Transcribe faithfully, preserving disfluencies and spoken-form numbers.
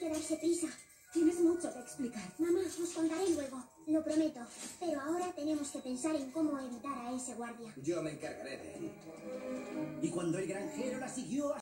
que darse prisa. Tienes mucho que explicar. Mamá, os contaré luego, lo prometo. Pero ahora tenemos que pensar en cómo evitar a ese guardia. Yo me encargaré de él. Y cuando el granjero la siguió